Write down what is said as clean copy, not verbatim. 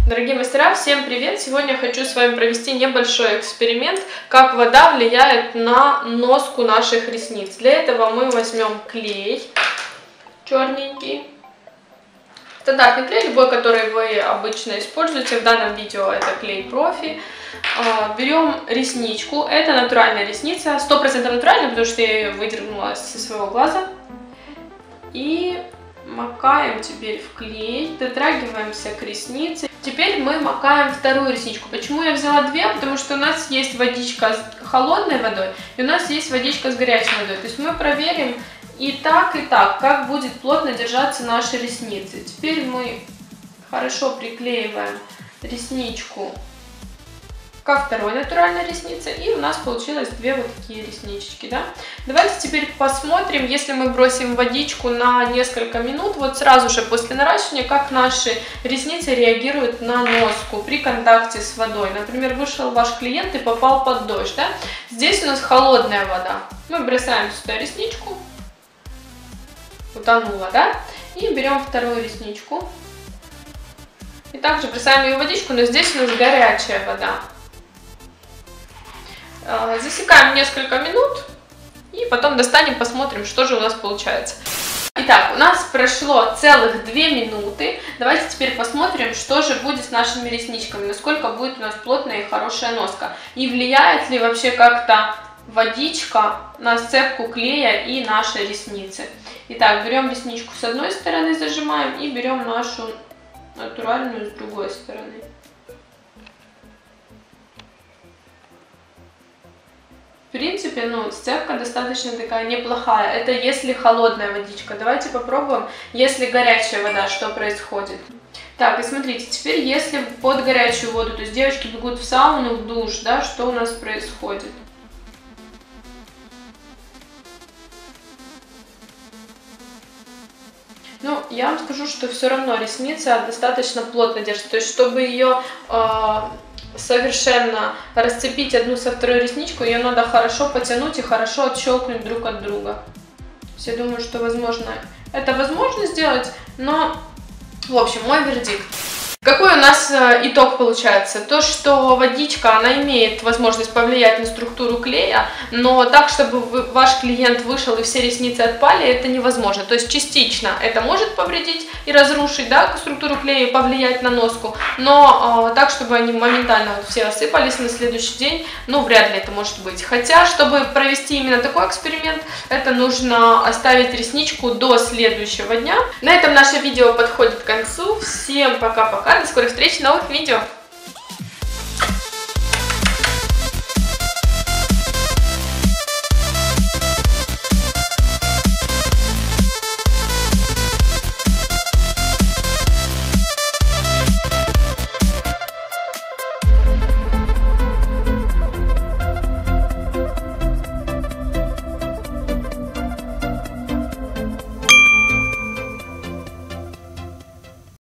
Дорогие мастера, всем привет! Сегодня я хочу с вами провести небольшой эксперимент, как вода влияет на носку наших ресниц. Для этого мы возьмем клей черненький, стандартный клей, любой, который вы обычно используете. В данном видео это клей профи. Берем ресничку, это натуральная ресница, 100% натуральная, потому что я ее выдернула со своего глаза. И макаем теперь в клей, дотрагиваемся к реснице. Теперь мы макаем вторую ресничку. Почему я взяла две? Потому что у нас есть водичка с холодной водой, и у нас есть водичка с горячей водой. То есть мы проверим и так, как будет плотно держаться наши ресницы. Теперь мы хорошо приклеиваем ресничку ко второй натуральной реснице, и у нас получилось две вот такие реснички, да? Давайте теперь посмотрим, если мы бросим водичку на несколько минут, вот сразу же после наращивания, как наши ресницы реагируют на носку при контакте с водой. Например, вышел ваш клиент и попал под дождь, да? Здесь у нас холодная вода. Мы бросаем сюда ресничку, утонула, да? И берем вторую ресничку. И также бросаем ее в водичку, но здесь у нас горячая вода. Засекаем несколько минут и потом достанем, посмотрим, что же у нас получается. Итак, у нас прошло целых 2 минуты. Давайте теперь посмотрим, что же будет с нашими ресничками, насколько будет у нас плотная и хорошая носка. И влияет ли вообще как-то водичка на сцепку клея и наши ресницы. Итак, берем ресничку с одной стороны, зажимаем, и берем нашу натуральную с другой стороны. В принципе, сцепка достаточно такая неплохая. Это если холодная водичка. Давайте попробуем, если горячая вода, что происходит. Так, и смотрите, теперь если под горячую воду, то есть девочки бегут в сауну, в душ, да, что у нас происходит? Я вам скажу, что все равно ресница достаточно плотно держится. То есть, чтобы ее совершенно расцепить одну со второй ресничку, ее надо хорошо потянуть и хорошо отщелкнуть друг от друга. Я думаю, что это возможно сделать, но, в общем, мой вердикт. Какой у нас итог получается? То, что водичка, она имеет возможность повлиять на структуру клея, но так, чтобы ваш клиент вышел и все ресницы отпали, это невозможно. То есть частично это может повредить и разрушить, да, структуру клея и повлиять на носку, но так, чтобы они моментально все осыпались на следующий день, вряд ли это может быть. Хотя, чтобы провести именно такой эксперимент, это нужно оставить ресничку до следующего дня. На этом наше видео подходит к концу. Всем пока-пока. До скорых встреч в новых видео!